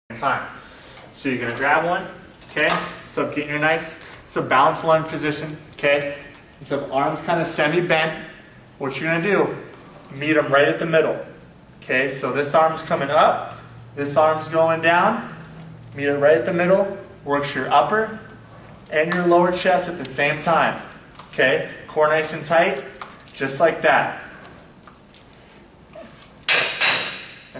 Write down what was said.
time. So you're going to grab one, okay? So get your nice, it's a balanced lunge position, okay? So arms kind of semi-bent. What you're going to do, meet them right at the middle. Okay, so this arm's coming up, this arm's going down, meet it right at the middle, works your upper and your lower chest at the same time. Okay, core nice and tight, just like that.